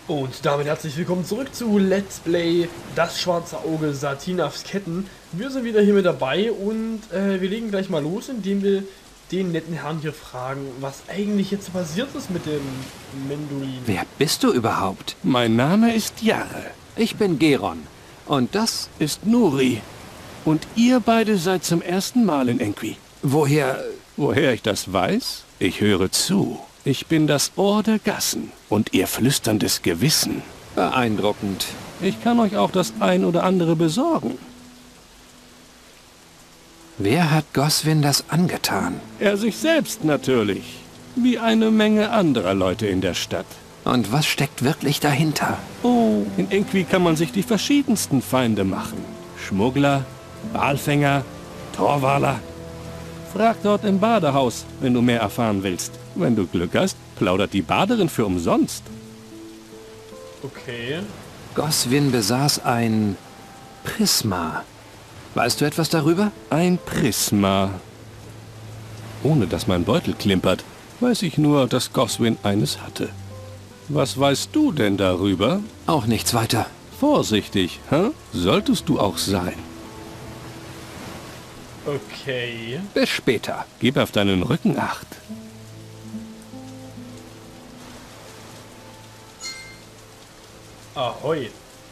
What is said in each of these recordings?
Und damit herzlich willkommen zurück zu Let's Play Das Schwarze Auge Satinavs Ketten. Wir sind wieder hier mit dabei und wir legen gleich mal los, indem wir den netten Herrn hier fragen, was eigentlich jetzt passiert ist mit dem Mendolin. Wer bist du überhaupt? Mein Name ist Jarre. Ich bin Geron. Und das? Ist Nuri. Und ihr beide seid zum ersten Mal in Enqui. Woher? Woher ich das weiß? Ich höre zu. Ich bin das Ohr der Gassen und ihr flüsterndes Gewissen. Beeindruckend. Ich kann euch auch das ein oder andere besorgen. Wer hat Goswin das angetan? Er sich selbst natürlich. Wie eine Menge anderer Leute in der Stadt. Und was steckt wirklich dahinter? Oh, in Enqui kann man sich die verschiedensten Feinde machen. Schmuggler, Walfänger, Torwaler. Frag dort im Badehaus, wenn du mehr erfahren willst. Wenn du Glück hast, plaudert die Baderin für umsonst. Okay. Goswin besaß ein Prisma. Weißt du etwas darüber? Ein Prisma. Ohne dass mein Beutel klimpert, weiß ich nur, dass Goswin eines hatte. Was weißt du denn darüber? Auch nichts weiter. Vorsichtig, hä? Solltest du auch sein. Okay. Bis später. Gib auf deinen Rücken Acht. Ahoi.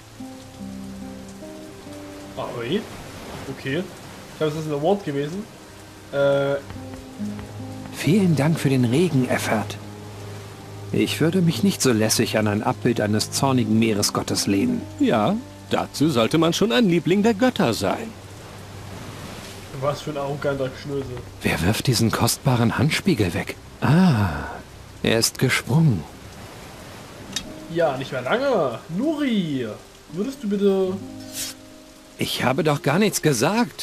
Ahoi. Okay. Ich glaube, das ist ein Award gewesen. Vielen Dank für den Regen, Effert. Ich würde mich nicht so lässig an ein Abbild eines zornigen Meeresgottes lehnen. Ja, dazu sollte man schon ein Liebling der Götter sein. Was für ein arroganter Schnösel. Wer wirft diesen kostbaren Handspiegel weg? Ah, er ist gesprungen. Ja, nicht mehr lange. Nuri, würdest du bitte... Ich habe doch gar nichts gesagt.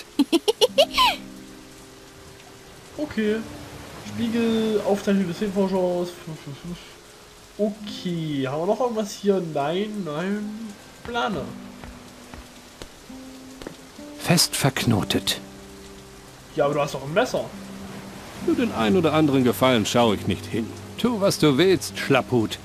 Okay. Spiegel, Aufzeichnung des Filmvorschauers. Okay, haben wir noch irgendwas hier? Nein, nein. Plane. Fest verknotet. Ja, aber du hast doch ein Messer. Für den einen oder anderen Gefallen schaue ich nicht hin. Tu, was du willst, Schlapphut.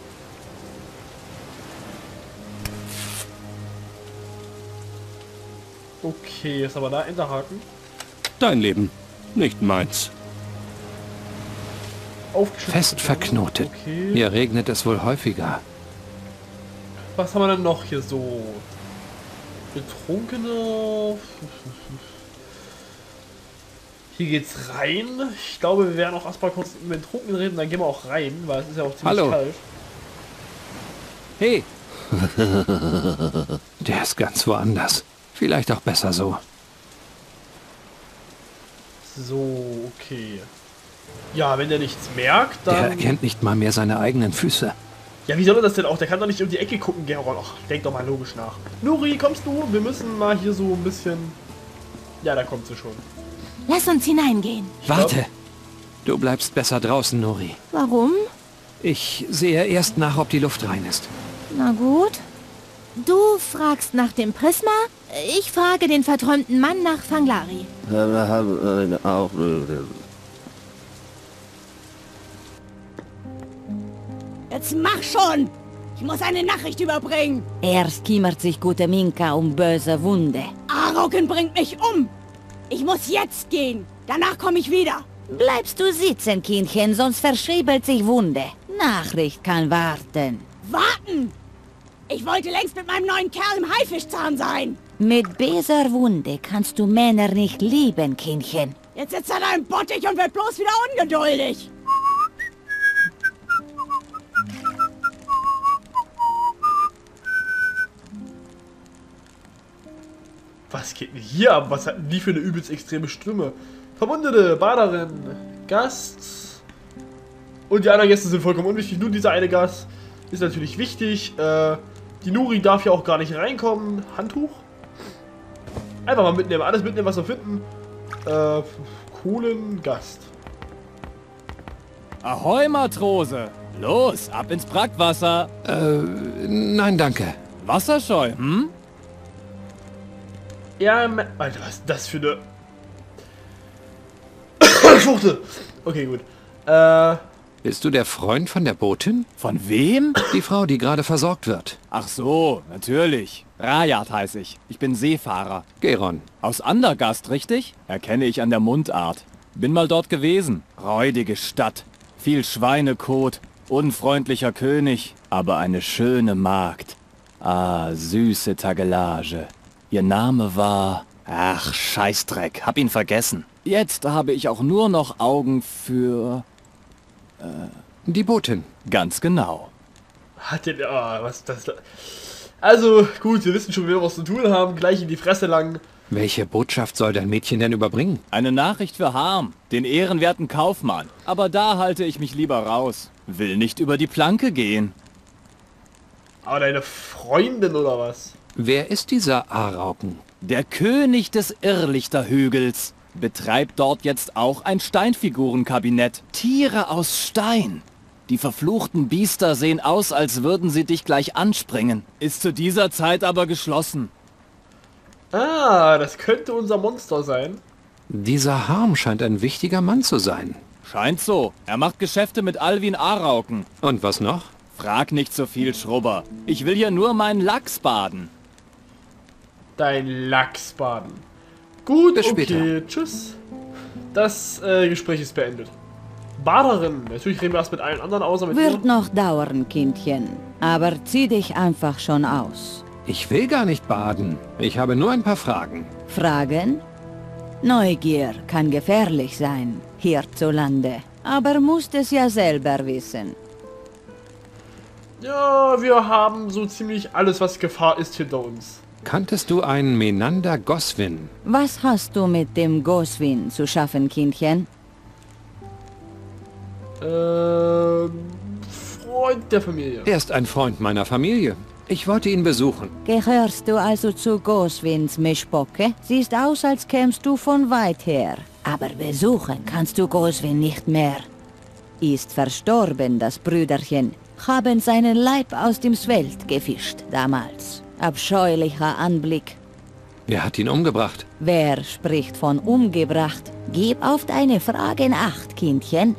Okay, ist aber da Enterhaken. Dein Leben, nicht meins. Aufgeschüttet. Fest verknotet. Okay. Hier regnet es wohl häufiger. Was haben wir denn noch hier so? Betrunkene. Hier geht's rein. Ich glaube, wir werden auch erstmal kurz über den Trunken reden, dann gehen wir auch rein, weil es ist ja auch ziemlich Hallo. kalt. Hey! Der ist ganz woanders. Vielleicht auch besser so. So, okay. Ja, wenn der nichts merkt, Der dann... erkennt nicht mal mehr seine eigenen Füße. Ja, wie soll er das denn auch? Der kann doch nicht um die Ecke gucken, Geron. Ach, denk doch mal logisch nach. Nuri, kommst du? Wir müssen mal hier so ein bisschen... Ja, da kommt sie schon. Lass uns hineingehen. Warte! Du bleibst besser draußen, Nuri. Warum? Ich sehe erst nach, ob die Luft rein ist. Na gut. Du fragst nach dem Prisma, ich frage den verträumten Mann nach Fanglari. Jetzt mach schon! Ich muss eine Nachricht überbringen. Erst kümmert sich gute Minka um böse Wunde. Aroken bringt mich um. Ich muss jetzt gehen. Danach komme ich wieder. Bleibst du sitzen, Kindchen, sonst verschriebelt sich Wunde. Nachricht kann warten. Warten! Ich wollte längst mit meinem neuen Kerl im Haifischzahn sein. Mit böser Wunde kannst du Männer nicht lieben, Kindchen. Jetzt sitzt er da im Bottich und wird bloß wieder ungeduldig. Was geht denn hier ab? Was hatten die für eine übelst extreme Stimme? Verwundete, Baderin, Gast. Und die anderen Gäste sind vollkommen unwichtig. Nur dieser eine Gast ist natürlich wichtig. Die Nuri darf ja auch gar nicht reinkommen. Handtuch? Einfach mal mitnehmen. Alles mitnehmen, was wir finden. Kohlen, Gast. Ahoi, Matrose! Los, ab ins Brackwasser! Nein, danke. Wasserscheu, hm? Ja, Alter, was ist das für eine... Schwuchtel! Okay, gut. Bist du der Freund von der Botin? Von wem? Die Frau, die gerade versorgt wird. Ach so, natürlich. Rajat heiße ich. Ich bin Seefahrer. Geron. Aus Andergast, richtig? Erkenne ich an der Mundart. Bin mal dort gewesen. Räudige Stadt. Viel Schweinekot. Unfreundlicher König. Aber eine schöne Magd. Ah, süße Tagelage. Ihr Name war... Ach, Scheißdreck. Hab ihn vergessen. Jetzt habe ich auch nur noch Augen für... Die Botin. Ganz genau. Hat der... Oh, was das... Also, gut, wir wissen schon, wie wir was zu tun haben. Gleich in die Fresse lang. Welche Botschaft soll dein Mädchen denn überbringen? Eine Nachricht für Harm, den ehrenwerten Kaufmann. Aber da halte ich mich lieber raus. Will nicht über die Planke gehen. Aber deine Freundin oder was? Wer ist dieser Arauken? Der König des Irrlichterhügels betreibt dort jetzt auch ein Steinfigurenkabinett. Tiere aus Stein. Die verfluchten Biester sehen aus, als würden sie dich gleich anspringen. Ist zu dieser Zeit aber geschlossen. Ah, das könnte unser Monster sein. Dieser Harm scheint ein wichtiger Mann zu sein. Scheint so. Er macht Geschäfte mit Alwin Arauken. Und was noch? Frag nicht so viel, Schrubber. Ich will hier nur meinen Lachs baden. Dein Lachsbaden. Gut, Bis okay, später. tschüss. Das Gespräch ist beendet. Baderin. Natürlich reden wir erst mit allen anderen außer mit Wird dir. noch dauern, Kindchen. Aber zieh dich einfach schon aus. Ich will gar nicht baden. Ich habe nur ein paar Fragen. Fragen? Neugier kann gefährlich sein, hierzulande. Aber musst es ja selber wissen. Ja, wir haben so ziemlich alles, was Gefahr ist, hinter uns. Kanntest du einen Menander Goswin? Was hast du mit dem Goswin zu schaffen, Kindchen? Freund der Familie. Er ist ein Freund meiner Familie. Ich wollte ihn besuchen. Gehörst du also zu Goswins Mischpocke? Siehst aus, als kämst du von weit her. Aber besuchen kannst du Goswin nicht mehr. Ist verstorben, das Brüderchen. Haben seinen Leib aus dem Sveld gefischt damals. Abscheulicher Anblick. Wer hat ihn umgebracht? Wer spricht von umgebracht? Gib auf deine Fragen Acht, Kindchen.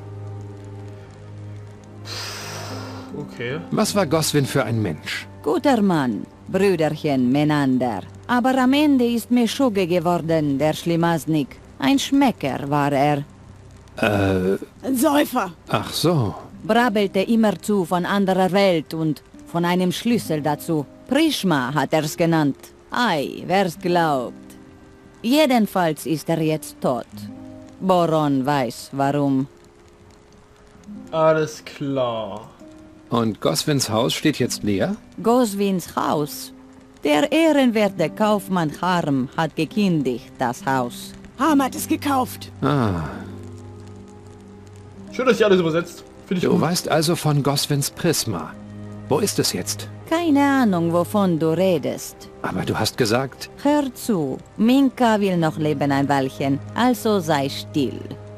Okay. Was war Goswin für ein Mensch? Guter Mann, Brüderchen Menander. Aber am Ende ist Meschugge geworden, der Schlimaznik. Ein Schmecker war er. Ein Säufer. Ach so. Brabbelte immerzu von anderer Welt und von einem Schlüssel dazu. Prishma hat er's genannt. Ei, wer's glaubt. Jedenfalls ist er jetzt tot. Boron weiß warum. Alles klar. Und Goswins Haus steht jetzt leer? Goswins Haus. Der ehrenwerte Kaufmann Harm hat gekündigt, das Haus. Harm hat es gekauft. Ah, Schön, dass ihr alles übersetzt. Finde ich du gut. weißt also von Goswins Prisma. Wo ist es jetzt? Keine Ahnung, wovon du redest. Aber du hast gesagt, Hör zu, Minka will noch leben ein Weilchen, also sei still.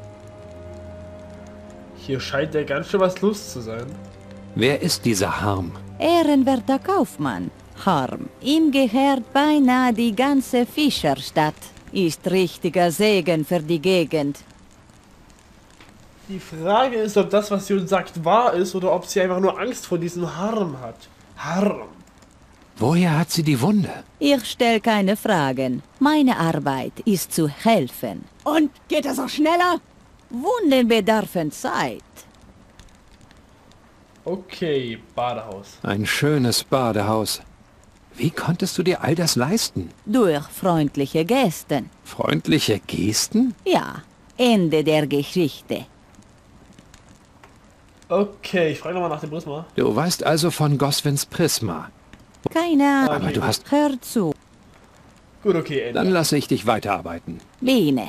Hier scheint ja ganz schön was los zu sein. wer ist dieser Harm? Ehrenwerter Kaufmann, Harm. Ihm gehört beinahe die ganze Fischerstadt. Ist richtiger Segen für die Gegend. Die Frage ist, ob das, was sie uns sagt, wahr ist oder ob sie einfach nur Angst vor diesem Harm hat. Harm. Woher hat sie die Wunde? Ich stell keine Fragen. Meine Arbeit ist zu helfen. Und geht das auch schneller? Wunden bedarfen Zeit. Okay, Badehaus. Ein schönes Badehaus. Wie konntest du dir all das leisten? Durch freundliche Gesten. Freundliche Gesten? Ja, Ende der Geschichte. Okay, ich frage nochmal nach dem Prisma. Du weißt also von Goswins Prisma. Keine Ahnung. Aber du hast... Hör zu, Gut, okay, Ende. Dann lasse ich dich weiterarbeiten. Biene.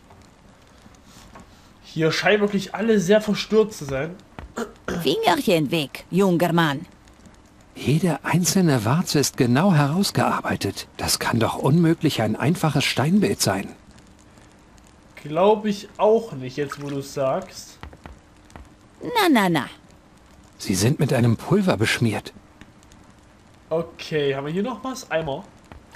Hier scheinen wirklich alle sehr verstört zu sein. Fingerchen weg, junger Mann. Jede einzelne Warze ist genau herausgearbeitet. Das kann doch unmöglich ein einfaches Steinbild sein. Glaube ich auch nicht, jetzt wo du es sagst. Na. Sie sind mit einem Pulver beschmiert. Okay, haben wir hier noch was? Eimer.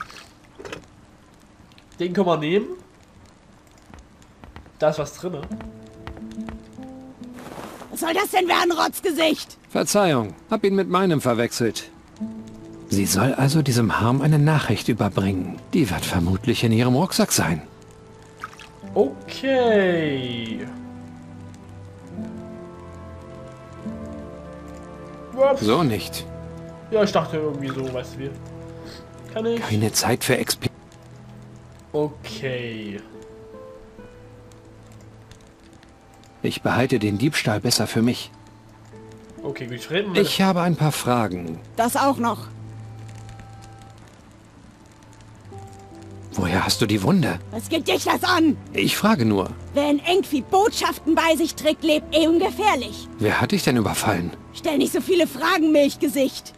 Den können wir nehmen. Da ist was drin. Was soll das denn werden, Rotzgesicht? Verzeihung, hab ihn mit meinem verwechselt. Sie soll also diesem Harm eine Nachricht überbringen. Die wird vermutlich in ihrem Rucksack sein. Okay. Ups. So nicht. Ja, ich dachte irgendwie so, weißt du wie. Kann ich? Keine Zeit für XP. Okay. Ich behalte den Diebstahl besser für mich. Okay, gut, ich rede mit... Ich habe ein paar Fragen. Das auch noch. Woher hast du die Wunde? Was geht dich das an? Ich frage nur. Wer in Engqvi Botschaften bei sich trägt, lebt eben gefährlich. Wer hat dich denn überfallen? Stell nicht so viele Fragen, Milchgesicht.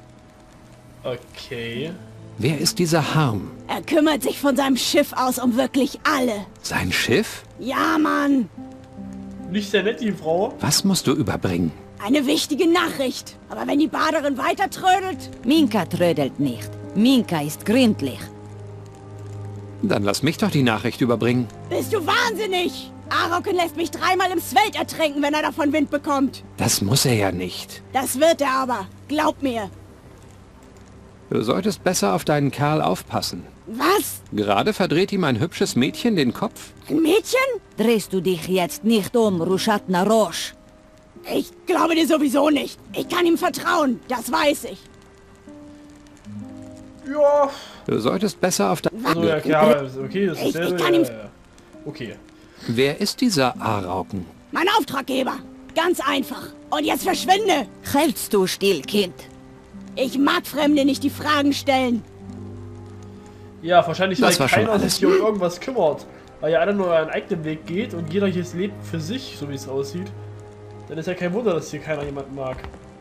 Okay. Wer ist dieser Harm? Er kümmert sich von seinem Schiff aus um wirklich alle. Sein Schiff? Ja, Mann. Nicht sehr nett, die Frau. Was musst du überbringen? Eine wichtige Nachricht. Aber wenn die Baderin weiter trödelt... Minka trödelt nicht. Minka ist gründlich. Dann lass mich doch die Nachricht überbringen. Bist du wahnsinnig? Aroken lässt mich 3-mal im Sveld ertränken, wenn er davon Wind bekommt. Das muss er ja nicht. Das wird er aber. Glaub mir. Du solltest besser auf deinen Kerl aufpassen. Was? Gerade verdreht ihm ein hübsches Mädchen den Kopf. Ein Mädchen? Drehst du dich jetzt nicht um, Rushatna Rosh? Ich glaube dir sowieso nicht. Ich kann ihm vertrauen. Das weiß ich. Ja. Du solltest besser auf dein... Also, ja, klar. Okay, das ist Ich kann ihm... Okay. Wer ist dieser Arauken? Mein Auftraggeber. Ganz einfach. Und jetzt verschwinde. Hältst du still, Kind? Ich mag Fremde nicht die Fragen stellen. Ja, wahrscheinlich, weil Das war schon keiner sich alles. hier um irgendwas kümmert. Weil ja alle nur einen eigenen Weg geht und jeder hier lebt für sich, so wie es aussieht. Dann ist ja kein Wunder, dass hier keiner jemanden mag.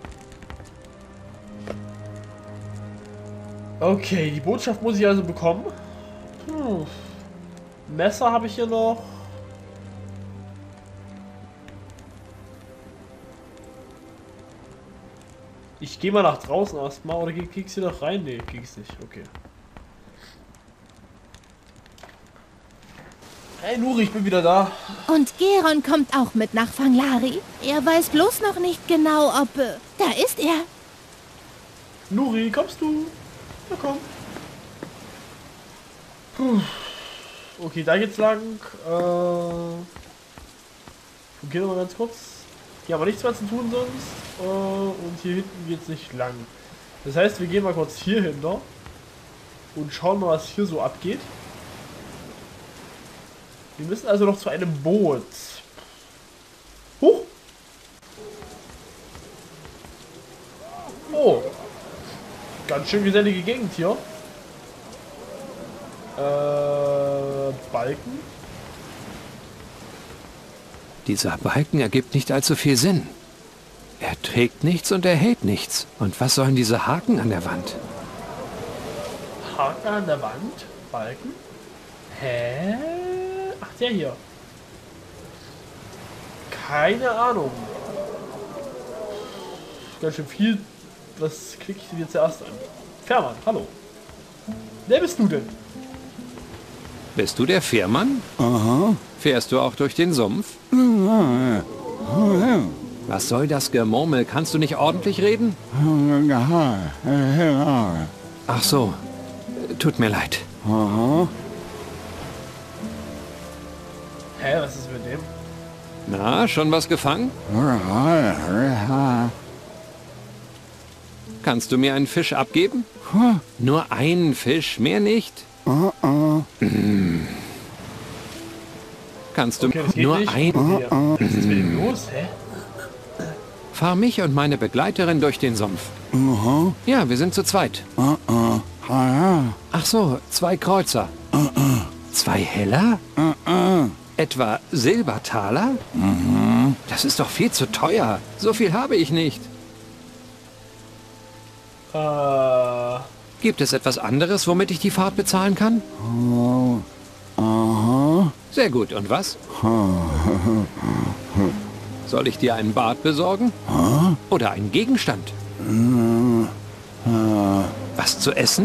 Okay, die Botschaft muss ich also bekommen. Messer habe ich hier noch. Ich gehe mal nach draußen erstmal, oder kriegst du noch rein? Nee, kriegst nicht. Okay. Hey Nuri, ich bin wieder da. Und Geron kommt auch mit nach Fanglari. Er weiß bloß noch nicht genau, ob... Da ist er. Nuri, kommst du? Ja, komm. Puh. Okay, da geht's lang. Okay, nochmal ganz kurz. Hier haben wir nichts mehr zu tun sonst. Und hier hinten geht's nicht lang. Das heißt, wir gehen mal kurz hier hinter. Und schauen mal, was hier so abgeht. Wir müssen also noch zu einem Boot. Huch! Oh! Ganz schön gesellige Gegend hier. Balken? Dieser Balken ergibt nicht allzu viel Sinn. Er trägt nichts und er hält nichts. Und was sollen diese Haken an der Wand? Haken an der Wand? Balken? Hä? Ach, der hier. Keine Ahnung. Ganz schön viel. Was klicke ich denn jetzt zuerst an? Fährmann, hallo. Wer bist du denn? Bist du der Fährmann? Aha. Fährst du auch durch den Sumpf? Was soll das Gemurmel? Kannst du nicht ordentlich reden? Ach so. Tut mir leid. Aha. Hä, was ist mit dem? Na, schon was gefangen? Kannst du mir einen Fisch abgeben? Nur einen Fisch, mehr nicht. Kannst du Okay, das geht nur nicht. einen? Okay, was ist mit dem los? Hä? Fahr mich und meine Begleiterin durch den Sumpf. Ja, wir sind zu zweit. Ach so, 2 Kreuzer. 2 Heller? Etwa Silbertaler? Das ist doch viel zu teuer. So viel habe ich nicht. Gibt es etwas anderes, womit ich die Fahrt bezahlen kann? Sehr gut. Und was? Soll ich dir einen Bart besorgen? Oder einen Gegenstand? Was zu essen?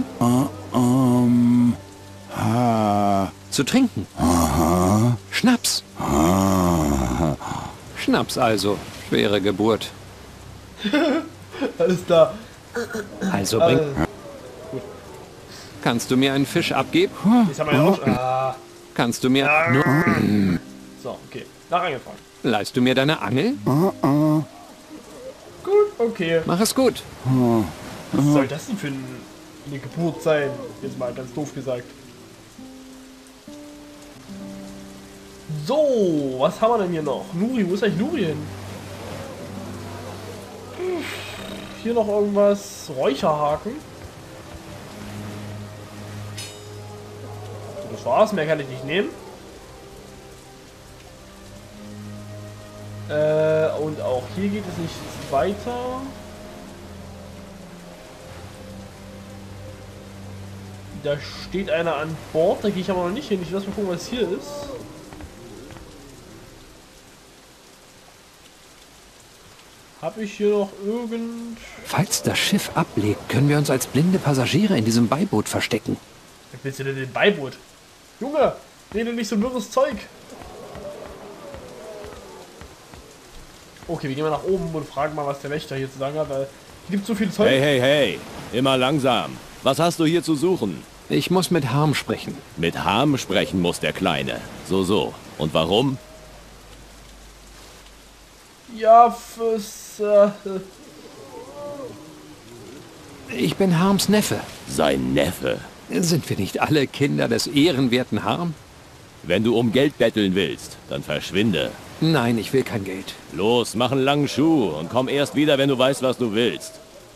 Zu trinken? Schnaps? Schnaps also. Schwere Geburt. Alles da. Also bring... Kannst du mir einen Fisch abgeben? Jetzt haben wir ja auch schon. Kannst du mir... So, okay. Nach angefragt. Leihst du mir deine Angel? Gut, okay. Mach es gut. Was soll das denn für eine Geburt sein? Jetzt mal ganz doof gesagt. So, was haben wir denn hier noch? Nuri, wo ist eigentlich Nuri hin? Hier noch irgendwas. Räucherhaken. So, das war's. Mehr kann ich nicht nehmen. Und auch hier geht es nicht weiter. Da steht einer an Bord, da gehe ich aber noch nicht hin. Ich lass mal gucken, was hier ist. Habe ich hier noch irgend... Falls das Schiff ablegt, können wir uns als blinde Passagiere in diesem Beiboot verstecken. Was willst du denn in dem Beiboot? Junge, rede nicht so wirres Zeug. Okay, wir gehen mal nach oben und fragen mal, was der Wächter hier zu sagen hat, weil hier gibt so viel Zeug. Hey, hey, hey. Immer langsam. Was hast du hier zu suchen? Ich muss mit Harm sprechen. Mit Harm sprechen muss der Kleine. So. Und warum? Ja, fürs... Ich bin Harms Neffe. Sein Neffe. Sind wir nicht alle Kinder des ehrenwerten Harm? Wenn du um Geld betteln willst, dann verschwinde. Nein, ich will kein Geld. Los, mach einen langen Schuh und komm erst wieder, wenn du weißt, was du willst.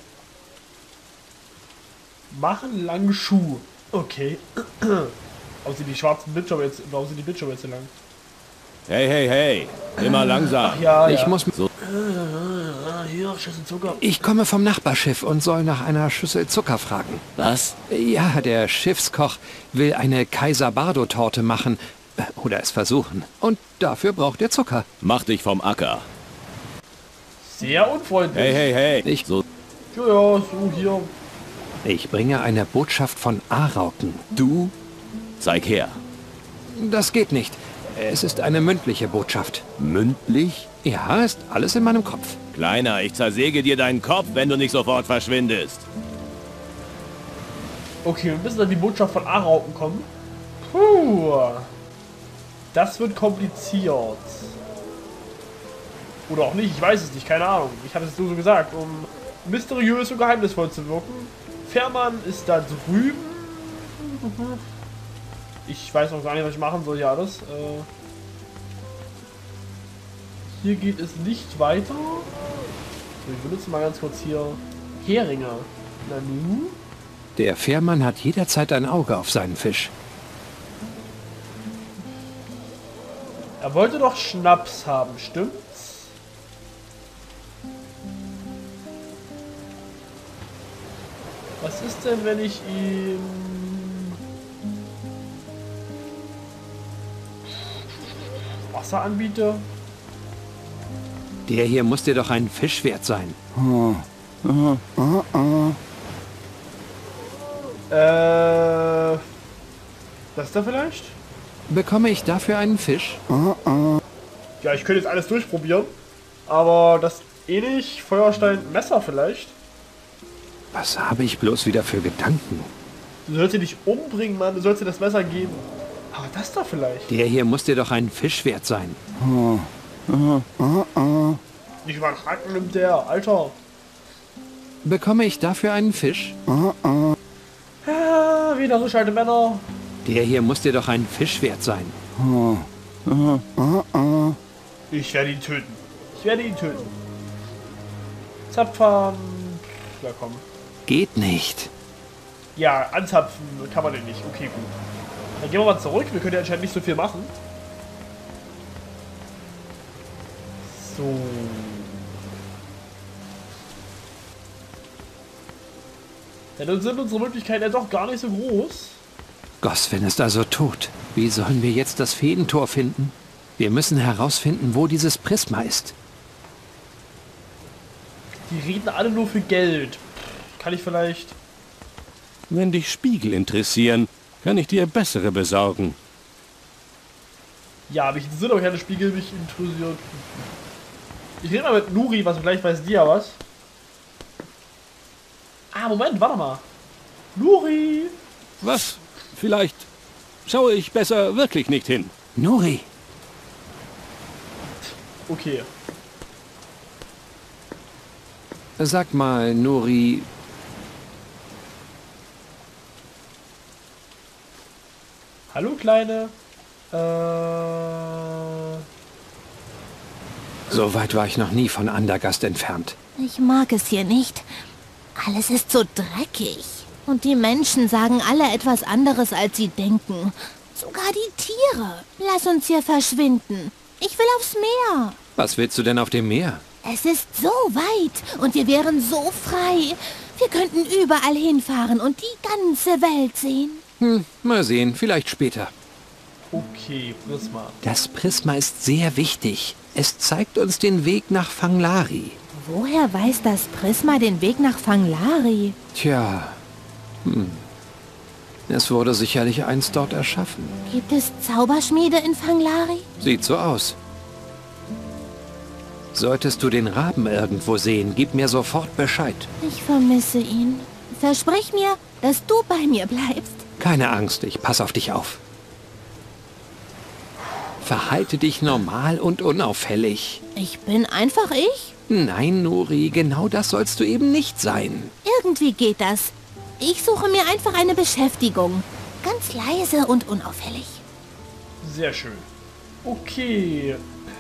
Machen langen Schuh. Okay. Warum sind die schwarzen Bildschirme jetzt... Warum sind die Bildschirme jetzt so lang? Hey, hey, hey. Immer langsam. Ach ja, Ich ja. muss... Hier, Schüssel Zucker. Ich komme vom Nachbarschiff und soll nach einer Schüssel Zucker fragen. Was? Ja, der Schiffskoch will eine Kaiser-Bardo-Torte machen. Oder es versuchen. Und dafür braucht er Zucker. Mach dich vom Acker. Sehr unfreundlich. Hey, hey, hey. Ich- So. Ja, so hier. Ich bringe eine Botschaft von Arauken. Du? Zeig her. Das geht nicht. Es ist eine mündliche Botschaft. Mündlich? Ja, ist alles in meinem Kopf. Kleiner, ich zersäge dir deinen Kopf, wenn du nicht sofort verschwindest. Okay, wir müssen dann die Botschaft von Arauken kommen. Puh. Das wird kompliziert. Oder auch nicht, ich weiß es nicht, keine Ahnung. Ich habe es nur so gesagt, um mysteriös und geheimnisvoll zu wirken. Fährmann ist da drüben. Ich weiß noch gar nicht, was ich machen soll hier alles. Hier geht es nicht weiter. Wir benutzen mal ganz kurz hier Heringe. Nanu. Der Fährmann hat jederzeit ein Auge auf seinen Fisch. Er wollte doch Schnaps haben, stimmt's? Was ist denn, wenn ich ihm... Wasser anbiete? Der hier muss dir doch ein Fisch wert sein. Das da vielleicht? Bekomme ich dafür einen Fisch? Ja, ich könnte jetzt alles durchprobieren. Aber das eh nicht. Feuerstein, Messer vielleicht. Was habe ich bloß wieder für Gedanken? Du sollst ihn nicht umbringen, Mann. Du sollst dir das Messer geben. Aber das da vielleicht. Der hier muss dir doch einen Fisch wert sein. Nicht über den Haken nimmt der. Alter. Bekomme ich dafür einen Fisch? Ah, wieder so scheide Männer. Der hier muss dir doch einen Fisch wert sein. Ich werde ihn töten. Ich werde ihn töten. Zapfern. Ja, komm. Geht nicht. Ja, anzapfen kann man den nicht. Okay, gut. Dann gehen wir mal zurück. Wir können ja anscheinend nicht so viel machen. So. Ja, dann sind unsere Möglichkeiten ja doch gar nicht so groß. Goswin ist also tot. Wie sollen wir jetzt das Feentor finden? Wir müssen herausfinden, wo dieses Prisma ist. Die reden alle nur für Geld. Kann ich vielleicht... Wenn dich Spiegel interessieren, kann ich dir bessere besorgen. Ja, mich sind auch keine Spiegel, mich interessiert. Ich rede mal mit Nuri, was gleich weiß die ja was. Ah, Moment, warte mal. Nuri! Was? Vielleicht schaue ich besser wirklich nicht hin. Nuri, Okay. sag mal, Nuri, Hallo, Kleine. so weit war ich noch nie von Andergast entfernt. Ich mag es hier nicht. Alles ist so dreckig. Und die Menschen sagen alle etwas anderes, als sie denken. Sogar die Tiere. Lass uns hier verschwinden. Ich will aufs Meer. Was willst du denn auf dem Meer? Es ist so weit und wir wären so frei. Wir könnten überall hinfahren und die ganze Welt sehen. Mal sehen, vielleicht später. Okay, Prisma. Das Prisma ist sehr wichtig. Es zeigt uns den Weg nach Fanglari. Woher weiß das Prisma den Weg nach Fanglari? Tja, es wurde sicherlich einst dort erschaffen. Gibt es Zauberschmiede in Fanglari? Sieht so aus. Solltest du den Raben irgendwo sehen, gib mir sofort Bescheid. Ich vermisse ihn. Versprich mir, dass du bei mir bleibst. Keine Angst, ich pass auf dich auf. Verhalte dich normal und unauffällig. Ich bin einfach ich. Nein, Nuri, genau das sollst du eben nicht sein. Irgendwie geht das. Ich suche mir einfach eine Beschäftigung. Ganz leise und unauffällig. Sehr schön. Okay.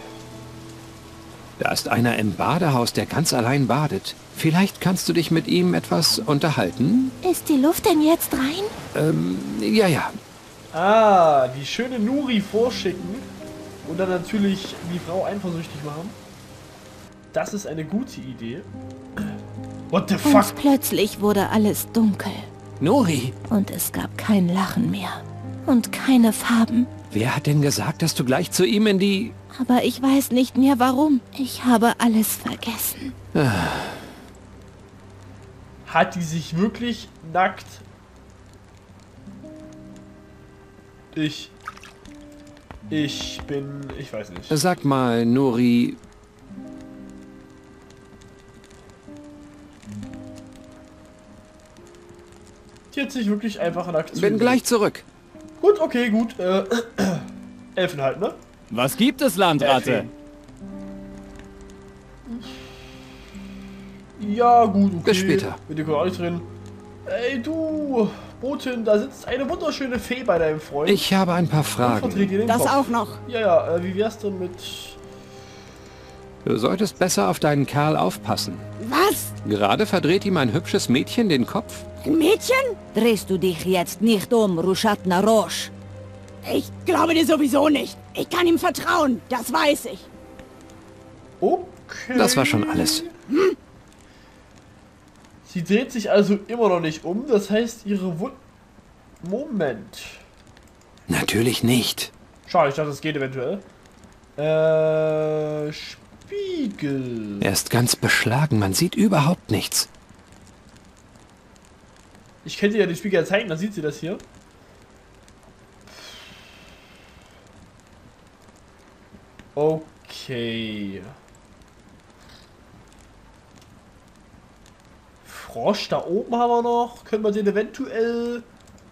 Da ist einer im Badehaus, der ganz allein badet. Vielleicht kannst du dich mit ihm etwas unterhalten? Ist die Luft denn jetzt rein? Ja. Ah, die schöne Nuri vorschicken und dann natürlich die Frau eifersüchtig machen. Das ist eine gute Idee. What the fuck? Und plötzlich wurde alles dunkel. Nuri, Und es gab kein Lachen mehr. Und keine Farben. wer hat denn gesagt, dass du gleich zu ihm in die... Aber ich weiß nicht mehr warum. Ich habe alles vergessen. Hat die sich wirklich nackt? Ich weiß nicht. Sag mal, Nuri, Die hat sich wirklich einfach nackt bin gleich zurück. Gut, okay, gut. Elfen halt, ne? Was gibt es, Landratte? Elfen. Ja, gut, okay. Bis später. Mit dir können wir auch nicht reden. Ey, du, Botin, da sitzt eine wunderschöne Fee bei deinem Freund. Ich habe ein paar Und Fragen. verdreht ihr den Das Kopf. auch noch. Ja, wie wär's denn mit... Du solltest besser auf deinen Kerl aufpassen. Was? Gerade verdreht ihm ein hübsches Mädchen den Kopf. Ein Mädchen? Drehst du dich jetzt nicht um, Rushatna Rosh? Ich glaube dir sowieso nicht. Ich kann ihm vertrauen, das weiß ich. Okay. Das war schon alles. Sie dreht sich also immer noch nicht um, das heißt ihre Moment. Natürlich nicht. Schade, ich dachte, das geht eventuell. Spiegel. Er ist ganz beschlagen, man sieht überhaupt nichts. Ich könnte ja den Spiegel zeigen, dann sieht sie das hier. Okay. Frosch, da oben haben wir noch. Können wir den eventuell...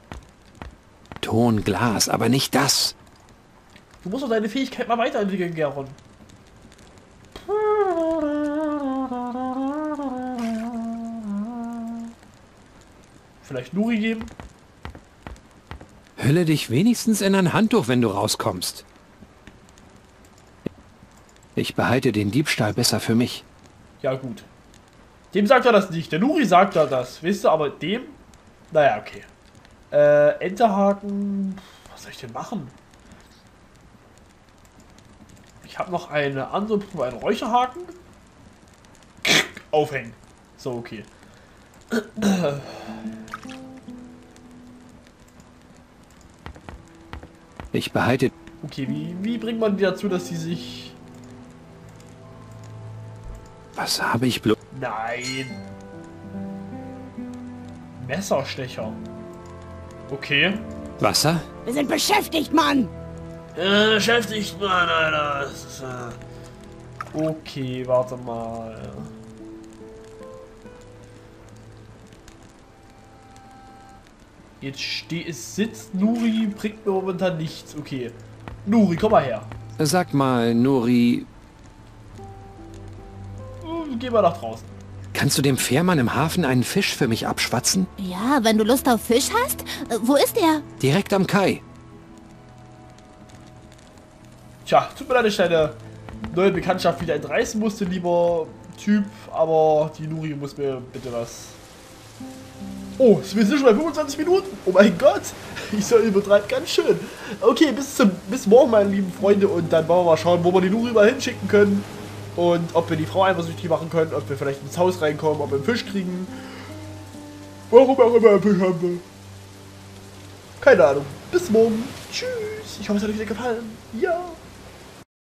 Ton, Glas, aber nicht das. Du musst doch deine Fähigkeit mal weiterentwickeln, Geron. Vielleicht Nuri geben? Hülle dich wenigstens in ein Handtuch, wenn du rauskommst. Ich behalte den Diebstahl besser für mich. Ja, gut. Dem sagt er das nicht. Der Nuri sagt er das. Weißt du, aber dem... Naja, okay. Enterhaken... Was soll ich denn machen? Ich habe noch eine andere Probe, einen Räucherhaken. Aufhängen. So, okay. Ich behalte... Okay, wie bringt man die dazu, dass sie sich... Was habe ich bloß... Nein. Messerstecher. Okay. Wasser? Wir sind beschäftigt, Mann. Beschäftigt man, Alter. Das ist, Okay, warte mal. Jetzt sitzt Nuri, bringt mir momentan nichts. Okay. Nuri, komm mal her. Sag mal, Nuri, Geh mal nach draußen. kannst du dem Fährmann im Hafen einen Fisch für mich abschwatzen? Ja, wenn du Lust auf Fisch hast. Wo ist er? Direkt am Kai. Tja, tut mir leid, dass ich deine neue Bekanntschaft wieder entreißen musste, lieber Typ. Aber die Nuri muss mir bitte was... Oh, wir sind schon bei 25 Minuten. Oh mein Gott. Ich soll übertreiben. Ganz schön. Okay, bis morgen, meine lieben Freunde. Und dann wollen wir mal schauen, wo wir die Nuri mal hinschicken können. Und ob wir die Frau eifersüchtig machen können. Ob wir vielleicht ins Haus reinkommen. Ob wir einen Fisch kriegen. Warum auch immer einen Fisch haben will. Keine Ahnung. Bis morgen. Tschüss. Ich hoffe, es hat euch wieder gefallen. Ja.